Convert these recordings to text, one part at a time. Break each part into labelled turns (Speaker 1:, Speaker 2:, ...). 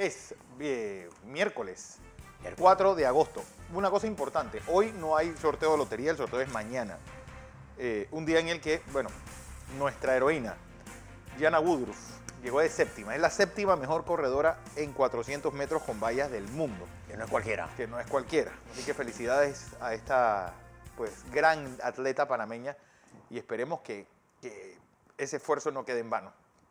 Speaker 1: Es miércoles 4 de agosto. Una cosa importante, hoy no hay sorteo de lotería, el sorteo es mañana. Un día en el que, bueno, nuestra heroína, Jana Woodruff, llegó de séptima. Es la séptima mejor corredora en 400 metros con vallas del mundo.
Speaker 2: Que no es cualquiera.
Speaker 1: Que no es cualquiera. Así que felicidades a esta pues gran atleta panameña y esperemos que ese esfuerzo no quede en vano.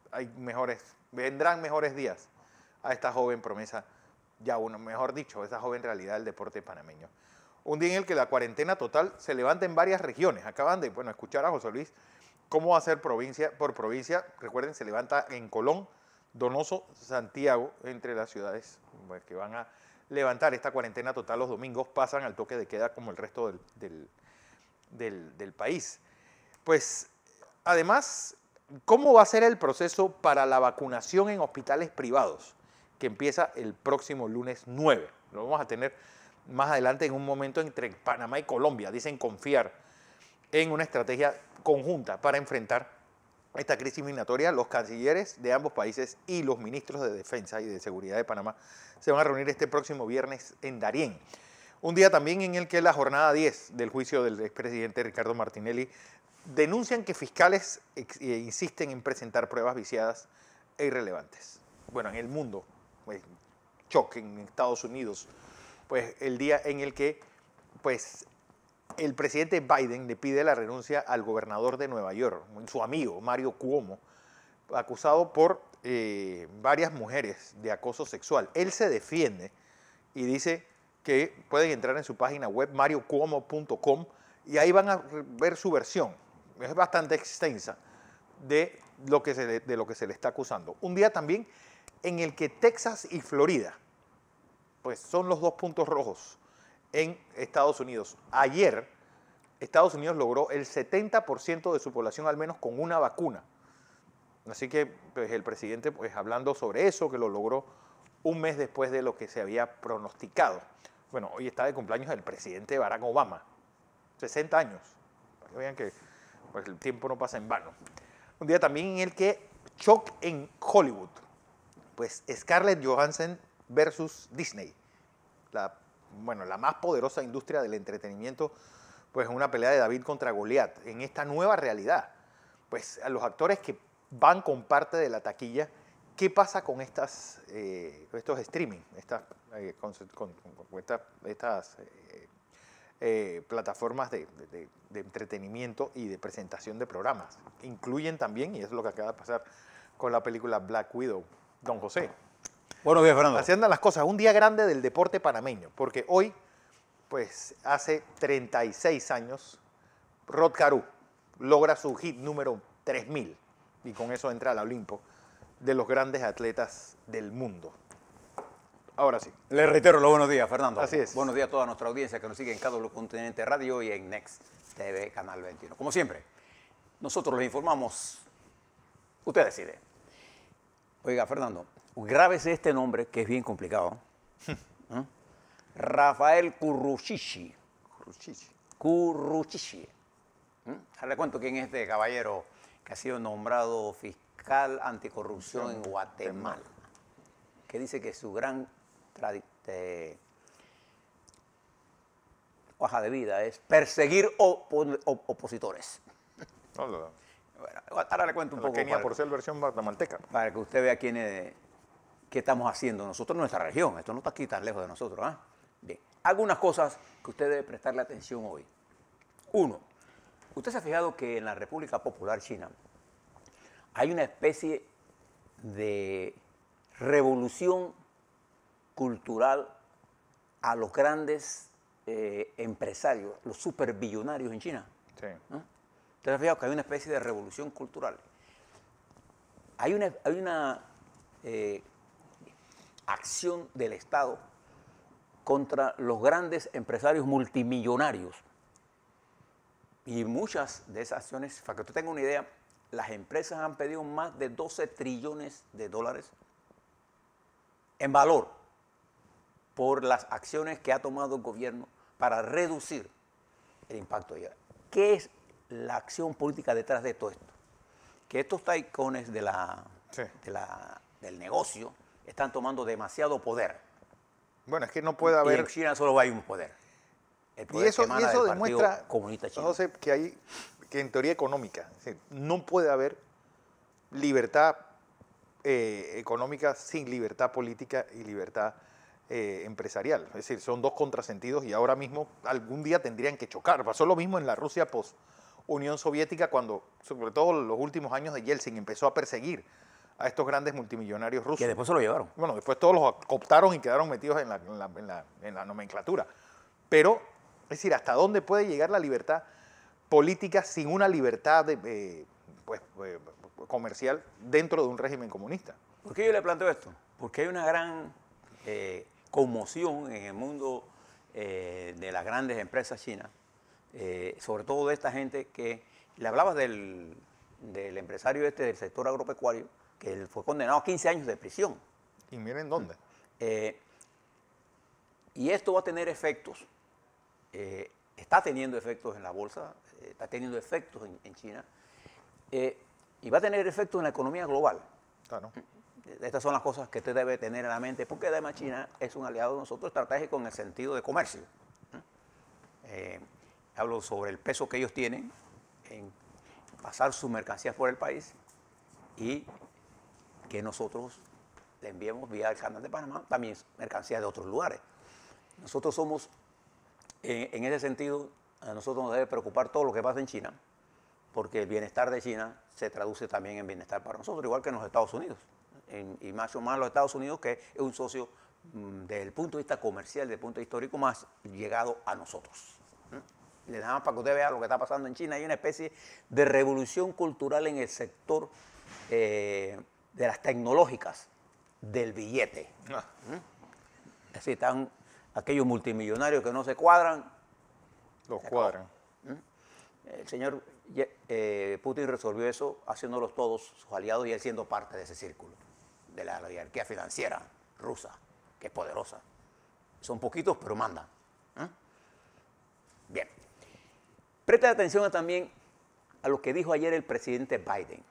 Speaker 1: Vendrán mejores días a esta joven promesa, mejor dicho, esa joven realidad del deporte panameño. Un día en el que la cuarentena total se levanta en varias regiones. Acaban de escuchar a José Luis cómo va a ser provincia por provincia. Recuerden, se levanta en Colón, Donoso, Santiago, entre las ciudades pues, que van a levantar esta cuarentena total los domingos, pasan al toque de queda como el resto del país. Pues, además, ¿cómo va a ser el proceso para la vacunación en hospitales privados? Que empieza el próximo lunes 9. Lo vamos a tener más adelante en un momento entre Panamá y Colombia. Dicen confiar en una estrategia conjunta para enfrentar esta crisis migratoria. Los cancilleres de ambos países y los ministros de Defensa y de Seguridad de Panamá se van a reunir este próximo viernes en Darién. Un día también en el que la jornada 10 del juicio del expresidente Ricardo Martinelli denuncian que fiscales insisten en presentar pruebas viciadas e irrelevantes. Bueno, en el mundo, pues, choque en Estados Unidos, pues el día en el que pues, el presidente Biden le pide la renuncia al gobernador de Nueva York, su amigo Mario Cuomo, acusado por varias mujeres de acoso sexual. Él se defiende y dice que pueden entrar en su página web mariocuomo.com y ahí van a ver su versión. Es bastante extensa de lo que se le está acusando. Un día también en el que Texas y Florida pues son los dos puntos rojos en Estados Unidos. Ayer, Estados Unidos logró el 70% de su población al menos con una vacuna. Así que pues, el presidente, pues hablando sobre eso, que lo logró un mes después de lo que se había pronosticado. Bueno, hoy está de cumpleaños el presidente Barack Obama, 60 años. Para que vean que pues, el tiempo no pasa en vano. Un día también en el que shock en Hollywood. Pues Scarlett Johansson versus Disney, la más poderosa industria del entretenimiento, pues una pelea de David contra Goliat, en esta nueva realidad. Pues a los actores que van con parte de la taquilla, ¿qué pasa con estos streaming, estas plataformas de entretenimiento y de presentación de programas? Incluyen también, y eso es lo que acaba de pasar con la película Black Widow, Don José.
Speaker 2: Buenos días, Fernando.
Speaker 1: Así andan las cosas. Un día grande del deporte panameño, porque hoy, pues hace 36 años, Rod Carew logra su hit número 3000 y con eso entra al Olimpo de los grandes atletas del mundo. Ahora sí.
Speaker 2: Le reitero los buenos días, Fernando.
Speaker 1: Así es.
Speaker 2: Buenos días a toda nuestra audiencia que nos sigue en KW Continente Radio y en Next TV, Canal 21. Como siempre, nosotros les informamos, usted decide. Oiga, Fernando, grábese este nombre que es bien complicado. ¿Eh? Rafael Curruchichi. Curruchichi. Le cuento quién es este caballero que ha sido nombrado fiscal anticorrupción en Guatemala. Que dice que su gran hoja de vida es perseguir opositores.
Speaker 1: Hola.
Speaker 2: Bueno, ahora le cuento un poco.
Speaker 1: Kenia por ser versión guatemalteca.
Speaker 2: Para que usted vea qué estamos haciendo nosotros en nuestra región. Esto no está aquí tan lejos de nosotros. ¿Eh? Bien, algunas cosas que usted debe prestarle atención hoy. Uno, usted se ha fijado que en la República Popular China hay una especie de revolución cultural a los grandes empresarios, los superbillonarios en China.
Speaker 1: Sí.
Speaker 2: ¿No? ¿Usted se ha fijado que hay una especie de revolución cultural? Hay una acción del Estado contra los grandes empresarios multimillonarios. Y muchas de esas acciones, para que usted tenga una idea, las empresas han pedido más de 12 trillones de dólares en valor por las acciones que ha tomado el gobierno para reducir el impacto de ella. ¿Qué es la acción política detrás de todo esto? Que estos taicones del negocio están tomando demasiado poder.
Speaker 1: Bueno, es que no puede
Speaker 2: Y
Speaker 1: haber...
Speaker 2: en China solo hay un poder. El
Speaker 1: Y
Speaker 2: poder
Speaker 1: eso,
Speaker 2: que emana
Speaker 1: y eso
Speaker 2: del Partido
Speaker 1: demuestra,
Speaker 2: Comunista Chino.
Speaker 1: José, que en teoría económica, es decir, no puede haber libertad económica sin libertad política y libertad empresarial. Es decir, son dos contrasentidos y ahora mismo algún día tendrían que chocar. Pasó lo mismo en la Rusia post-Unión Soviética cuando, sobre todo en los últimos años de Yeltsin, empezó a perseguir a estos grandes multimillonarios rusos.
Speaker 2: Que después se lo llevaron.
Speaker 1: Bueno, después todos los cooptaron y quedaron metidos en la nomenclatura. Pero, es decir, ¿hasta dónde puede llegar la libertad política sin una libertad comercial dentro de un régimen comunista?
Speaker 2: ¿Por qué yo le planteo esto? Porque hay una gran conmoción en el mundo de las grandes empresas chinas, sobre todo de esta gente que, le hablabas del empresario este del sector agropecuario, que él fue condenado a 15 años de prisión.
Speaker 1: Y miren dónde.
Speaker 2: Y esto va a tener efectos, está teniendo efectos en la bolsa, está teniendo efectos en China, y va a tener efectos en la economía global.
Speaker 1: Claro.
Speaker 2: Estas son las cosas que usted debe tener en la mente, porque además China es un aliado de nosotros estratégico en el sentido de comercio. Hablo sobre el peso que ellos tienen en pasar sus mercancías por el país y que nosotros le enviemos vía el canal de Panamá también mercancías de otros lugares. Nosotros somos, en ese sentido, a nosotros nos debe preocupar todo lo que pasa en China, porque el bienestar de China se traduce también en bienestar para nosotros, igual que en los Estados Unidos. Y más o más los Estados Unidos, que es un socio desde el punto de vista comercial, desde el punto de vista histórico, más llegado a nosotros. Le damos para que usted vea lo que está pasando en China. Hay una especie de revolución cultural en el sector de las tecnológicas del billete. Es decir, están aquellos multimillonarios que no se cuadran.
Speaker 1: Los cuadran.
Speaker 2: El señor Putin resolvió eso haciéndolos todos sus aliados y él siendo parte de ese círculo, de la oligarquía financiera rusa, que es poderosa. Son poquitos, pero mandan. Bien. Preste atención también a lo que dijo ayer el presidente Biden.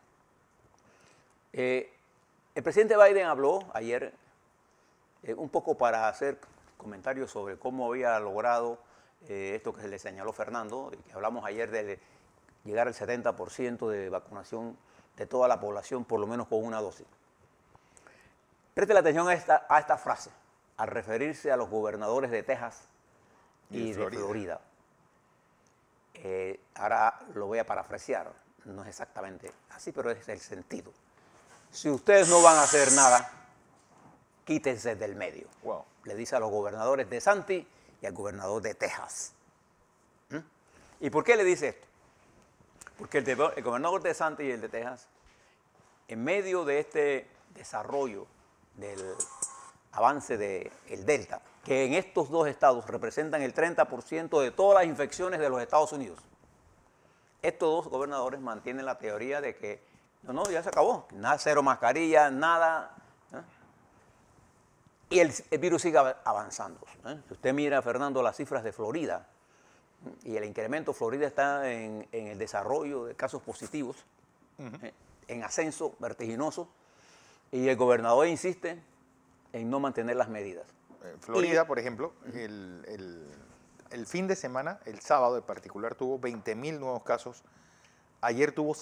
Speaker 2: El presidente Biden habló ayer un poco para hacer comentarios sobre cómo había logrado esto que se le señaló Fernando, y que hablamos ayer de llegar al 70% de vacunación de toda la población, por lo menos con una dosis. Preste la atención a esta frase, al referirse a los gobernadores de Texas y de Florida. Ahora lo voy a parafrasear, no es exactamente así, pero es el sentido. Si ustedes no van a hacer nada, quítense del medio.
Speaker 1: Wow.
Speaker 2: Le dice a los gobernadores de Santi y al gobernador de Texas. ¿Y por qué le dice esto? Porque el gobernador de Santi y el de Texas, en medio de este desarrollo del avance del Delta, que en estos dos estados representan el 30% de todas las infecciones de los Estados Unidos, estos dos gobernadores mantienen la teoría de que no, ya se acabó, nada, cero mascarilla, nada. Y el virus sigue avanzando. Si usted mira, Fernando, las cifras de Florida y el incremento, Florida está en el desarrollo de casos positivos, en ascenso vertiginoso, y el gobernador insiste en no mantener las medidas.
Speaker 1: Florida, por ejemplo, el fin de semana, el sábado en particular, tuvo 20.000 nuevos casos. Ayer tuvo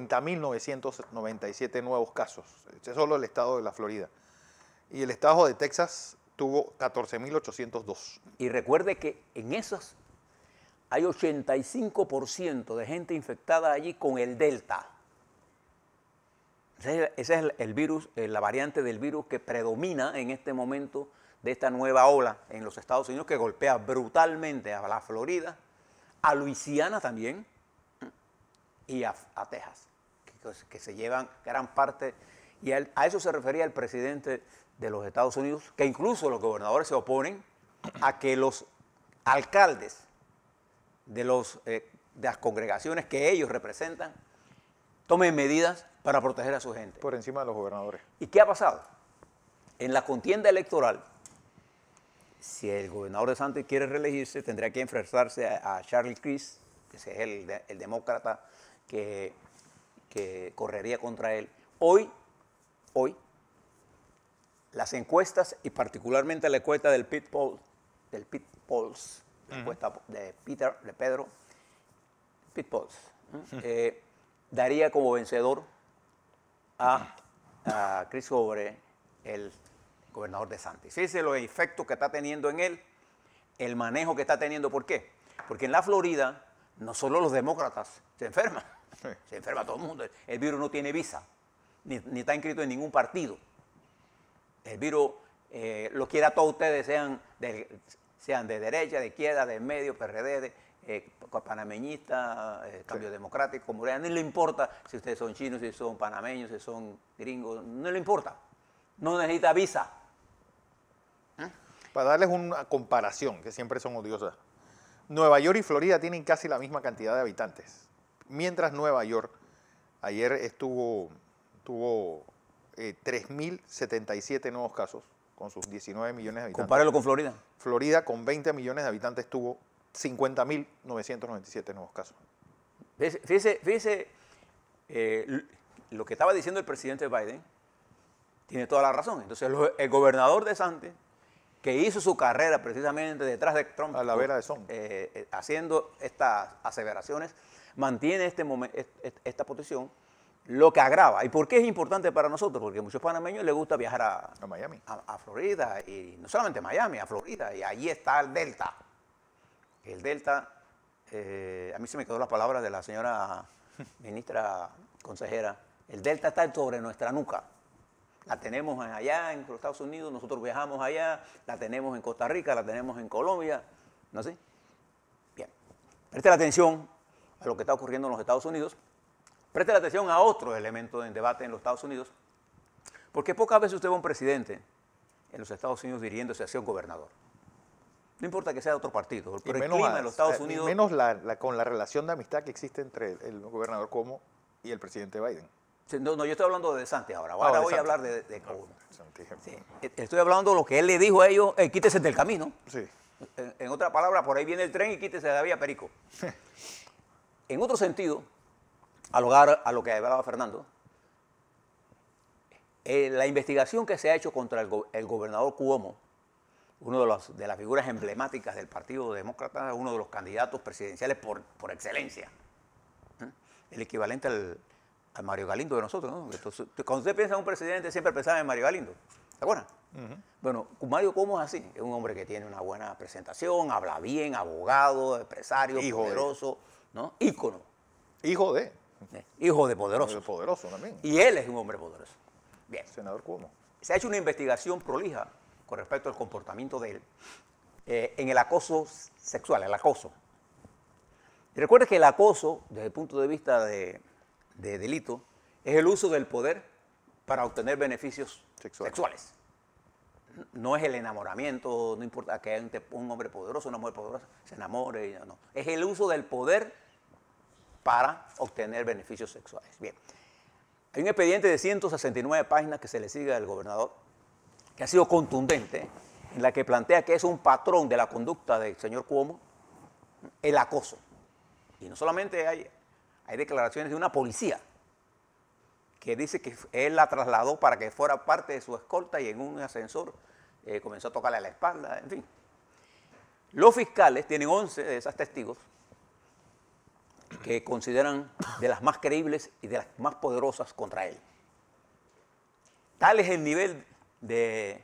Speaker 1: 50.997 nuevos casos. Este es solo el estado de la Florida. Y el estado de Texas tuvo 14.802.
Speaker 2: Y recuerde que en esas hay 85% de gente infectada allí con el Delta. Ese es el virus, la variante del virus que predomina en este momento de esta nueva ola en los Estados Unidos, que golpea brutalmente a la Florida, a Luisiana también y a Texas, que se llevan gran parte. Y a eso se refería el presidente de los Estados Unidos, que incluso los gobernadores se oponen a que los alcaldes de las congregaciones que ellos representan tomen medidas para proteger a su gente.
Speaker 1: Por encima de los gobernadores.
Speaker 2: ¿Y qué ha pasado? En la contienda electoral, si el gobernador de Santos quiere reelegirse, tendría que enfrentarse a Charlie Crist, que es el demócrata que correría contra él. Hoy, las encuestas y particularmente la encuesta del Pitt Polls, la encuesta de Pedro Pitt Polls, daría como vencedor a Chris sobre el gobernador DeSantis. Fíjese los efectos que está teniendo en él, el manejo que está teniendo. ¿Por qué? Porque en la Florida no solo los demócratas se enferman, se enferma todo el mundo. El virus no tiene visa, ni está inscrito en ningún partido. El virus lo quiera todos ustedes, sean de derecha, de izquierda, de medio, PRD, panameñistas, Cambio Democrático, como no le importa si ustedes son chinos, si son panameños, si son gringos, no le importa. No necesita visa.
Speaker 1: Para darles una comparación, que siempre son odiosas, Nueva York y Florida tienen casi la misma cantidad de habitantes, mientras Nueva York ayer tuvo 3.077 nuevos casos, con sus 19 millones de habitantes.
Speaker 2: Compárelo con Florida.
Speaker 1: Florida, con 20 millones de habitantes, tuvo 50.997 nuevos casos.
Speaker 2: Fíjese lo que estaba diciendo el presidente Biden, tiene toda la razón. Entonces, el gobernador DeSantis, que hizo su carrera precisamente detrás de Trump,
Speaker 1: a la vera de son,
Speaker 2: haciendo estas aseveraciones, mantiene esta posición, lo que agrava. ¿Y por qué es importante para nosotros? Porque a muchos panameños les gusta viajar a
Speaker 1: Miami,
Speaker 2: a Florida, y no solamente a Miami, a Florida, y allí está el Delta. El Delta, a mí se me quedó las palabras de la señora ministra consejera, el Delta está sobre nuestra nuca. La tenemos allá en los Estados Unidos, nosotros viajamos allá, la tenemos en Costa Rica, la tenemos en Colombia, ¿no sé? Bien, preste la atención a lo que está ocurriendo en los Estados Unidos, preste la atención a otro elemento en debate en los Estados Unidos, porque pocas veces usted ve a un presidente en los Estados Unidos dirigiéndose hacia un gobernador. No importa que sea de otro partido, pero el clima en los Estados Unidos...
Speaker 1: menos con la relación de amistad que existe entre el gobernador Cuomo y el presidente Biden.
Speaker 2: No, yo estoy hablando de DeSantis ahora. Ahora voy a hablar de Cuomo.
Speaker 1: Sí.
Speaker 2: Estoy hablando de lo que él le dijo a ellos, quítese del camino.
Speaker 1: Sí.
Speaker 2: En otra palabra, por ahí viene el tren y quítese de la vía Perico. En otro sentido, al hogar a lo que hablaba Fernando, la investigación que se ha hecho contra el gobernador Cuomo, uno de las figuras emblemáticas del Partido Demócrata, uno de los candidatos presidenciales por excelencia, el equivalente al Mario Galindo de nosotros, ¿no? Entonces, cuando usted piensa en un presidente, siempre pensaba en Mario Galindo. ¿Se acuerdan? Bueno, Mario Cuomo es así, es un hombre que tiene una buena presentación, habla bien, abogado, empresario, poderoso, ¿no? Ícono.
Speaker 1: Hijo de
Speaker 2: poderoso.
Speaker 1: De poderoso también.
Speaker 2: Y él es un hombre poderoso. Bien.
Speaker 1: Senador Cuomo.
Speaker 2: Se ha hecho una investigación prolija con respecto al comportamiento de él en el acoso sexual, el acoso. Y recuerde que el acoso, desde el punto de vista de delito, es el uso del poder para obtener beneficios sexuales. No es el enamoramiento, no importa que haya un hombre poderoso, una mujer poderosa, se enamore, no. Es el uso del poder para obtener beneficios sexuales. Bien, hay un expediente de 169 páginas que se le sigue al gobernador, que ha sido contundente, en la que plantea que es un patrón de la conducta del señor Cuomo, el acoso. Y no solamente hay declaraciones de una policía que dice que él la trasladó para que fuera parte de su escolta y en un ascensor comenzó a tocarle a la espalda, en fin. Los fiscales tienen 11 de esas testigos que consideran de las más creíbles y de las más poderosas contra él. Tal es el nivel de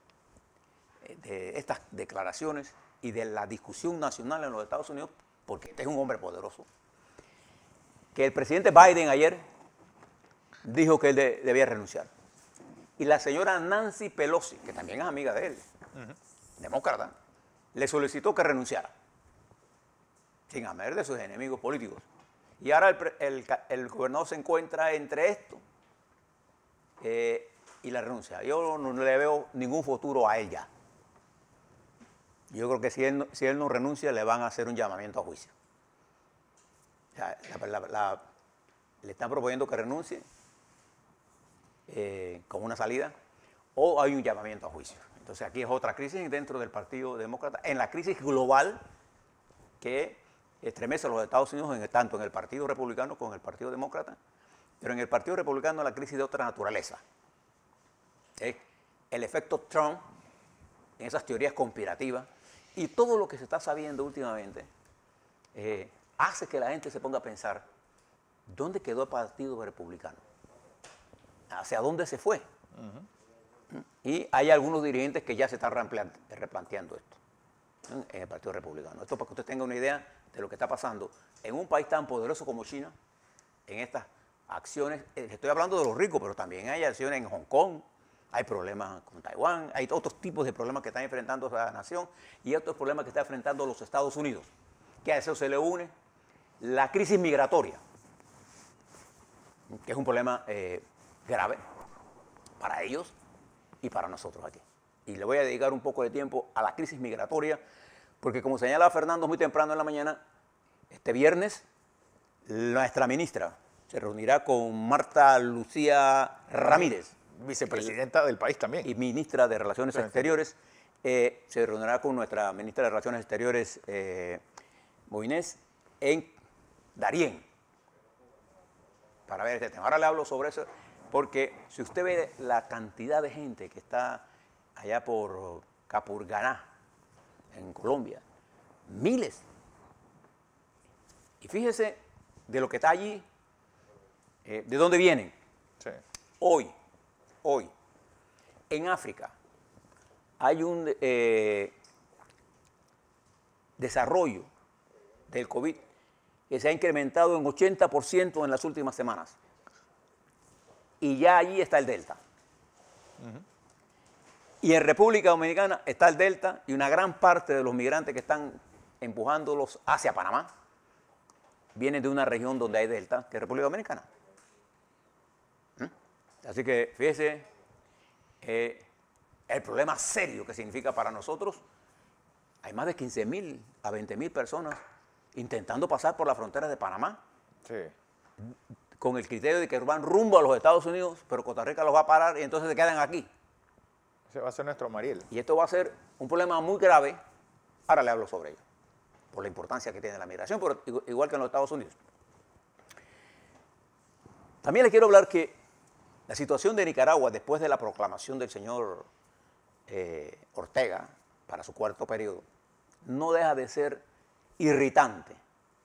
Speaker 2: estas declaraciones y de la discusión nacional en los Estados Unidos, porque este es un hombre poderoso, que el presidente Biden ayer dijo que él debía renunciar. Y la señora Nancy Pelosi, que también es amiga de él, demócrata, le solicitó que renunciara, sin haber de sus enemigos políticos. Y ahora el gobernador se encuentra entre esto y la renuncia. Yo no le veo ningún futuro a ella. Yo creo que si él no renuncia, le van a hacer un llamamiento a juicio. O sea, le están proponiendo que renuncie con una salida, o hay un llamamiento a juicio. Entonces aquí es otra crisis dentro del Partido Demócrata, en la crisis global que estremece a los Estados Unidos, tanto en el Partido Republicano como en el Partido Demócrata, pero en el Partido Republicano la crisis de otra naturaleza. Es el efecto Trump, en esas teorías conspirativas, y todo lo que se está sabiendo últimamente, hace que la gente se ponga a pensar, ¿dónde quedó el Partido Republicano? ¿Hacia dónde se fue? Y hay algunos dirigentes que ya se están replanteando esto en el Partido Republicano. Esto para que usted tenga una idea de lo que está pasando en un país tan poderoso como China, en estas acciones. Estoy hablando de los ricos, pero también hay acciones en Hong Kong, hay problemas con Taiwán, hay otros tipos de problemas que están enfrentando esa nación y otros problemas que está enfrentando los Estados Unidos, que a eso se le une la crisis migratoria, que es un problema grave para ellos y para nosotros aquí. Y le voy a dedicar un poco de tiempo a la crisis migratoria, porque como señalaba Fernando muy temprano en la mañana, este viernes nuestra ministra se reunirá con Marta Lucía Ramírez,
Speaker 1: vicepresidenta del país también.
Speaker 2: Y ministra de Relaciones Exteriores. Se reunirá con nuestra ministra de Relaciones Exteriores, Moines, en Darién, para ver este tema. Ahora le hablo sobre eso, porque si usted ve la cantidad de gente que está allá por Capurganá, en Colombia, miles. Y fíjese de lo que está allí, de dónde vienen.
Speaker 1: Sí.
Speaker 2: Hoy, en África, hay un desarrollo del COVID que se ha incrementado en 80% en las últimas semanas. Y ya allí está el Delta. Y en República Dominicana está el Delta y una gran parte de los migrantes que están empujándolos hacia Panamá vienen de una región donde hay Delta, que es República Dominicana. Así que fíjese el problema serio que significa para nosotros. Hay más de 15.000 a 20.000 personas intentando pasar por las fronteras de Panamá.
Speaker 1: Sí.
Speaker 2: Con el criterio de que van rumbo a los Estados Unidos, pero Costa Rica los va a parar y entonces se quedan aquí.
Speaker 1: Ese va a ser nuestro Mariel.
Speaker 2: Y esto va a ser un problema muy grave. Ahora le hablo sobre ello, por la importancia que tiene la migración, pero igual que en los Estados Unidos. También le quiero hablar que la situación de Nicaragua, después de la proclamación del señor Ortega para su cuarto periodo, no deja de ser irritante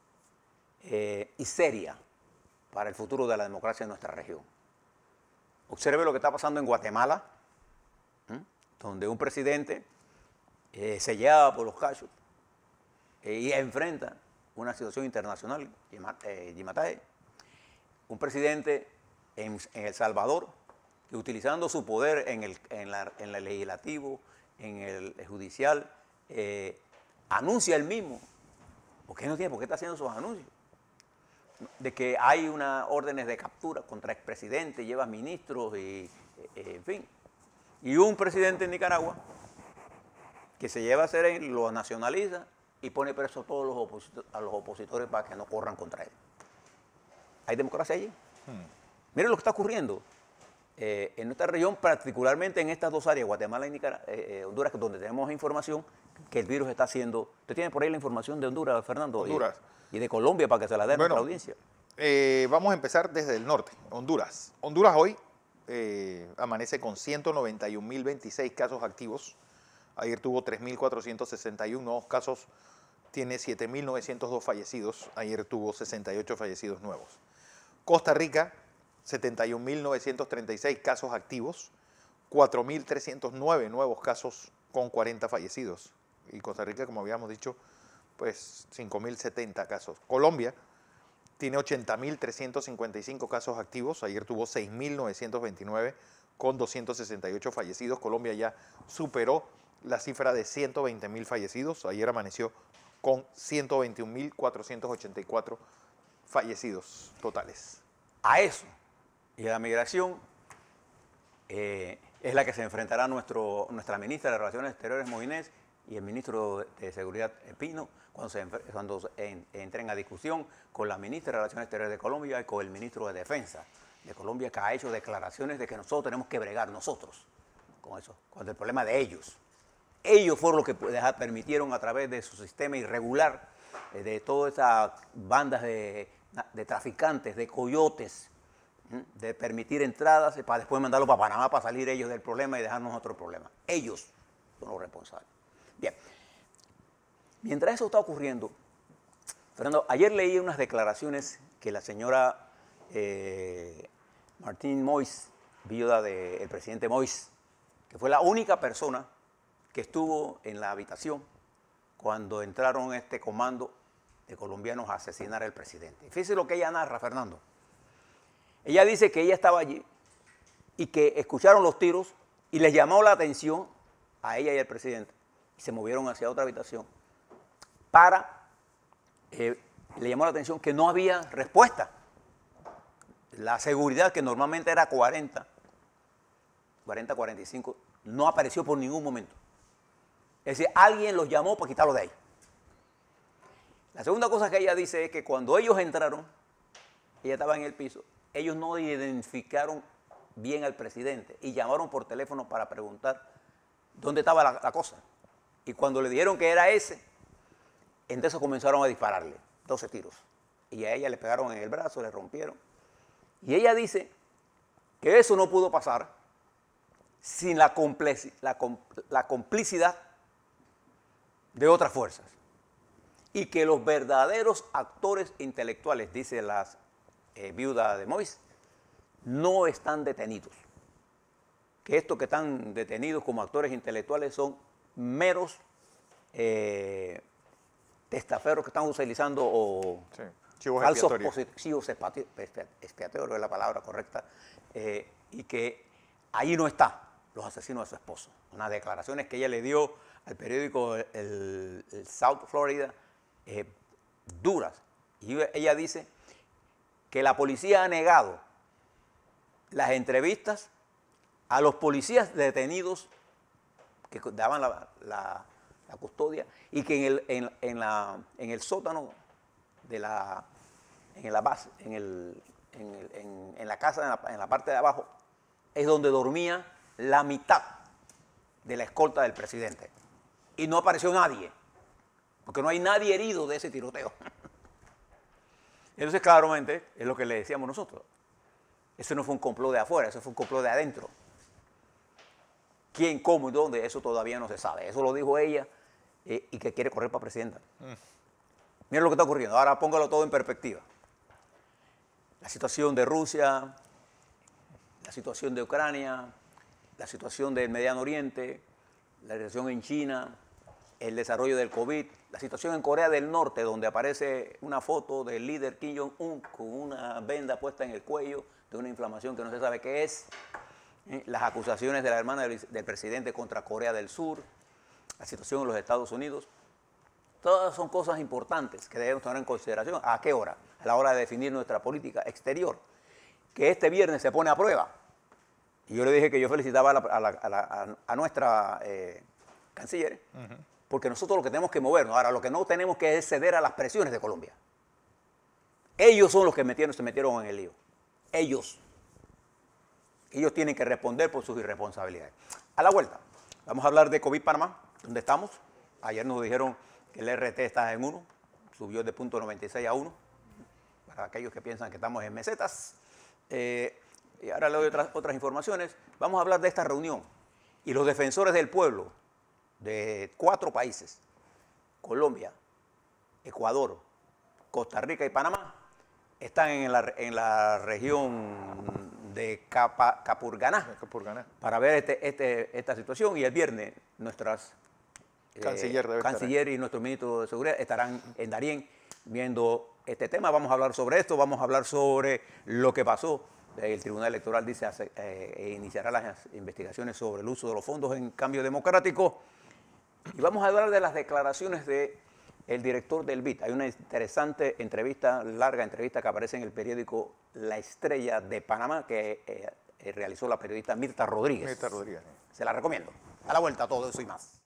Speaker 2: y seria para el futuro de la democracia en nuestra región. Observe lo que está pasando en Guatemala, donde un presidente se lleva por los cachos y enfrenta una situación internacional, Gimatay. Un presidente en El Salvador que, utilizando su poder en el legislativo, en el judicial, anuncia él mismo, porque no tiene por qué está haciendo esos anuncios, de que hay unas órdenes de captura contra expresidentes, lleva ministros y en fin. Y un presidente en Nicaragua que se lleva a hacer él, lo nacionaliza y pone preso a todos los opositores para que no corran contra él. ¿Hay democracia allí? Miren lo que está ocurriendo en nuestra región, particularmente en estas dos áreas, Guatemala y Honduras, donde tenemos información que el virus está haciendo. ¿Usted tiene por ahí la información de Honduras, Fernando?
Speaker 1: Honduras.
Speaker 2: Y de Colombia para que se la dé a nuestra audiencia.
Speaker 1: Vamos a empezar desde el norte, Honduras. Honduras hoy amanece con 191.026 casos activos. Ayer tuvo 3.461 nuevos casos. Tiene 7.902 fallecidos. Ayer tuvo 68 fallecidos nuevos. Costa Rica, 71.936 casos activos. 4.309 nuevos casos con 40 fallecidos. Y Costa Rica, como habíamos dicho, pues 5.070 casos. Colombia tiene 80.355 casos activos. Ayer tuvo 6.929 con 268 fallecidos. Colombia ya superó la cifra de 120.000 fallecidos. Ayer amaneció con 121.484 fallecidos totales.
Speaker 2: A eso y a la migración es la que se enfrentará nuestra ministra de Relaciones Exteriores, Moines, y el ministro de Seguridad, Pino, cuando entren a discusión con la ministra de Relaciones Exteriores de Colombia y con el ministro de Defensa de Colombia, que ha hecho declaraciones de que nosotros tenemos que bregar nosotros con eso, con el problema de ellos. Ellos fueron los que permitieron a través de su sistema irregular, de todas esas bandas de traficantes, de coyotes, de permitir entradas para después mandarlo para Panamá para salir ellos del problema y dejarnos otro problema. Ellos son los responsables. Bien, mientras eso está ocurriendo, Fernando, ayer leí unas declaraciones que la señora Martine Moïse, viuda del presidente Moïse, que fue la única persona que estuvo en la habitación cuando entraron este comando de colombianos a asesinar al presidente. Fíjese lo que ella narra, Fernando. Ella dice que ella estaba allí y que escucharon los tiros y les llamó la atención a ella y al presidente y se movieron hacia otra habitación le llamó la atención que no había respuesta. La seguridad, que normalmente era 40, 45, no apareció por ningún momento. Es decir, alguien los llamó para quitarlos de ahí. La segunda cosa que ella dice es que cuando ellos entraron, ella estaba en el piso, ellos no identificaron bien al presidente y llamaron por teléfono para preguntar dónde estaba la cosa. Y cuando le dijeron que era ese, entonces comenzaron a dispararle 12 tiros. Y a ella le pegaron en el brazo, le rompieron. Y ella dice que eso no pudo pasar sin la complicidad de otras fuerzas. Y que los verdaderos actores intelectuales, dice la viuda de Moïse, no están detenidos. Que estos que están detenidos como actores intelectuales son meros testaferros que están utilizando
Speaker 1: chivos
Speaker 2: falsos
Speaker 1: expiatorios.
Speaker 2: expiatorios, es la palabra correcta, y que ahí no está los asesinos de su esposo. Unas declaraciones que ella le dio al periódico el South Florida, duras. Y ella dice que la policía ha negado las entrevistas a los policías detenidos que daban la custodia y que en el sótano en la casa, en la parte de abajo, es donde dormía la mitad de la escolta del presidente. Y no apareció nadie, porque no hay nadie herido de ese tiroteo. Entonces, claramente, es lo que le decíamos nosotros. Eso no fue un complot de afuera, eso fue un complot de adentro. ¿Quién, cómo y dónde? Eso todavía no se sabe. Eso lo dijo ella y que quiere correr para presidenta. Miren lo que está ocurriendo. Ahora póngalo todo en perspectiva. La situación de Rusia, la situación de Ucrania, la situación del Mediano Oriente, la situación en China, el desarrollo del COVID, la situación en Corea del Norte, donde aparece una foto del líder Kim Jong-un con una venda puesta en el cuello de una inflamación que no se sabe qué es, las acusaciones de la hermana del presidente contra Corea del Sur, la situación en los Estados Unidos. Todas son cosas importantes que debemos tener en consideración. ¿A qué hora? A la hora de definir nuestra política exterior, que este viernes se pone a prueba. Y yo le dije que yo felicitaba a nuestra canciller, porque nosotros lo que tenemos que movernos. Ahora, lo que no tenemos que es ceder a las presiones de Colombia. Ellos son los que se metieron en el lío. Ellos tienen que responder por sus irresponsabilidades. A la vuelta, vamos a hablar de COVID Panamá, donde estamos. Ayer nos dijeron que el RT está en 1, subió de 0.96 a 1, para aquellos que piensan que estamos en mesetas. Y ahora le doy otras informaciones. Vamos a hablar de esta reunión. Y los defensores del pueblo de 4 países, Colombia, Ecuador, Costa Rica y Panamá, están en la región de Capurganá para ver esta situación. Y el viernes nuestras canciller y nuestro ministro de Seguridad estarán en Darién viendo este tema. Vamos a hablar sobre esto, vamos a hablar sobre lo que pasó. El Tribunal Electoral dice iniciará las investigaciones sobre el uso de los fondos en cambio democrático. Y vamos a hablar de las declaraciones del director del BID. Hay una interesante entrevista, larga entrevista que aparece en el periódico La Estrella de Panamá que realizó la periodista Mirta Rodríguez.
Speaker 1: Mirta Rodríguez.
Speaker 2: Se la recomiendo. A la vuelta, todo eso y más.